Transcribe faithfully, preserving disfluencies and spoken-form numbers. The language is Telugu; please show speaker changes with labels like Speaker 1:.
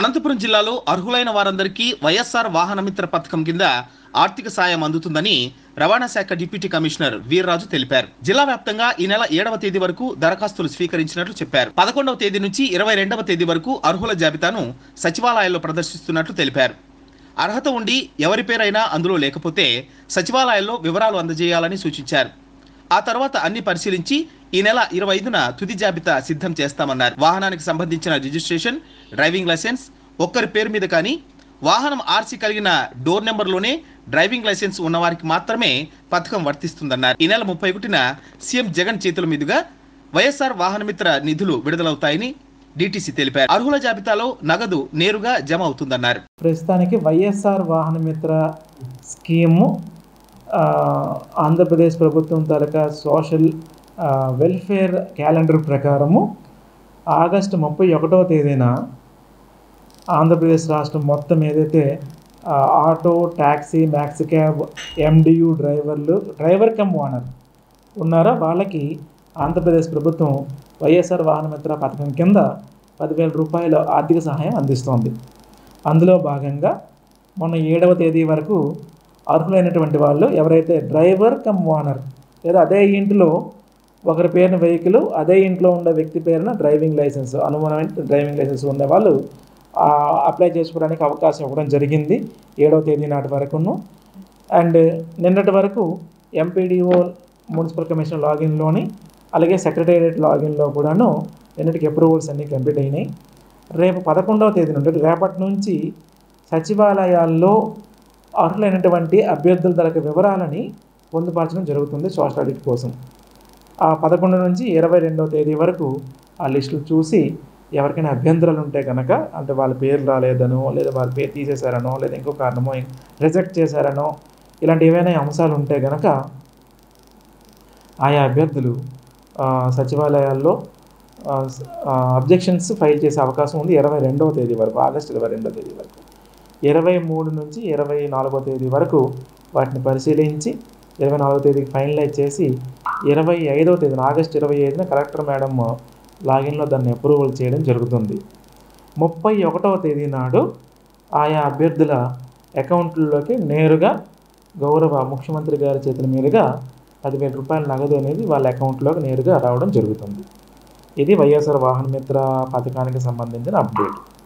Speaker 1: అనంతపురం జిల్లాలో అర్హులైన వారందరికీ వైఎస్ఆర్ వాహన మిత్ర పథకం కింద ఆర్థిక సాయం అందుతుందని రవాణా శాఖ డిప్యూటీ కమిషనర్ వీర్రాజు తెలిపారు. జిల్లా వ్యాప్తంగా ఈ నెల ఏడవ తేదీ వరకు దరఖాస్తులు స్వీకరించినట్లు చెప్పారు. పదకొండవ తేదీ నుంచి ఇరవై రెండవ తేదీ వరకు అర్హుల జాబితాను సచివాలయాల్లో ప్రదర్శిస్తున్నట్లు తెలిపారు. అర్హత ఉండి ఎవరి పేరైనా అందులో లేకపోతే సచివాలయాల్లో వివరాలు అందజేయాలని సూచించారు. ఆ తర్వాత అన్ని పరిశీలించి ఈ నెల ఇరవై ఐదున తుది జాబితా సిద్ధం చేస్తామన్నారు. వాహనానికి సంబంధించిన రిజిస్ట్రేషన్, డ్రైవింగ్ లైసెన్స్ ఒక్కరి పేరు మీద కానీ, వాహనం ఆర్సీ కలిగిన డోర్ నెంబర్లోనే డ్రైవింగ్ లైసెన్స్ ఉన్నవారికి మాత్రమే పథకం వర్తిస్తుందన్నారు. ఈ నెల ముప్పై ఒకటిన సీఎం జగన్ చేతుల మీదుగా వైఎస్ఆర్ వాహన మిత్ర నిధులు విడుదలవుతాయని డిటిసి తెలిపారు. అర్హుల జాబితాలో నగదు నేరుగా జమ అవుతుందన్నారు.
Speaker 2: ప్రస్తుతానికి వైఎస్ఆర్ వాహన మిత్ర స్కీము ఆంధ్రప్రదేశ్ ప్రభుత్వం తాలూకా సోషల్ వెల్ఫేర్ క్యాలెండర్ ప్రకారము ఆగస్టు ముప్పై ఒకటవ తేదీన ఆంధ్రప్రదేశ్ రాష్ట్రం మొత్తం ఏదైతే auto, taxi, maxi cab, M D U డ్రైవర్లు, డ్రైవర్ కమ్ ఓనర్ ఉన్నారో వాళ్ళకి ఆంధ్రప్రదేశ్ ప్రభుత్వం వైఎస్ఆర్ వాహన మిత్ర పథకం కింద పదివేల రూపాయల ఆర్థిక సహాయం అందిస్తోంది. అందులో భాగంగా మొన్న ఏడవ తేదీ వరకు అర్హులైనటువంటి వాళ్ళు ఎవరైతే డ్రైవర్ కమ్ ఓనర్ లేదా అదే ఇంట్లో ఒకరి పేరున వెహికల్, అదే ఇంట్లో ఉండే వ్యక్తి పేరున డ్రైవింగ్ లైసెన్స్, అనుమానమైన డ్రైవింగ్ లైసెన్స్ ఉండే వాళ్ళు అప్లై చేసుకోవడానికి అవకాశం ఇవ్వడం జరిగింది ఏడవ తేదీ నాటి వరకును. అండ్ నిన్నటి వరకు ఎంపీడీఓ మున్సిపల్ కమిషన్ లాగిన్లోని అలాగే సెక్రటేరియట్ లాగిన్లో కూడాను నిన్నటికి అప్రూవల్స్ అన్నీ కంప్లీట్ అయినాయి. రేపు పదకొండవ తేదీ నుండి రేపటి నుంచి సచివాలయాల్లో అర్హులైనటువంటి అభ్యర్థుల తాలూకు వివరాలని పొందుపరచడం జరుగుతుంది సోషల్ ఆడిట్ కోసం. ఆ పదకొండు నుంచి ఇరవై రెండవ తేదీ వరకు ఆ లిస్టులు చూసి ఎవరికైనా అభ్యంతరాలు ఉంటే కనుక, అంటే వాళ్ళ పేరు రాలేదనో లేదా వాళ్ళ పేరు తీసేశారనో లేదా ఇంకో కారణమో రిజెక్ట్ చేశారనో ఇలాంటి ఏవైనా అంశాలు ఉంటే కనుక ఆయా అభ్యర్థులు సచివాలయాల్లో అబ్జెక్షన్స్ ఫైల్ చేసే అవకాశం ఉంది ఇరవై రెండవ తేదీ వరకు, ఆగస్టు ఇరవై రెండవ తేదీ వరకు. ఇరవై మూడు నుంచి ఇరవై నాలుగో తేదీ వరకు వాటిని పరిశీలించి ఇరవై నాలుగో తేదీకి ఫైనలైజ్ చేసి ఇరవై ఐదవ తేదీన ఆగస్టు ఇరవై ఐదున కలెక్టర్ మేడం లాగిన్లో దాన్ని అప్రూవల్ చేయడం జరుగుతుంది. ముప్పై ఒకటవ తేదీ నాడు ఆయా అభ్యర్థుల అకౌంట్లలోకి నేరుగా గౌరవ ముఖ్యమంత్రి గారి చేతుల మీదుగా పదివేల రూపాయల నగదు అనేది వాళ్ళ అకౌంట్లోకి నేరుగా రావడం జరుగుతుంది. ఇది వైఎస్ఆర్ వాహన మిత్ర పథకానికి సంబంధించిన అప్డేట్.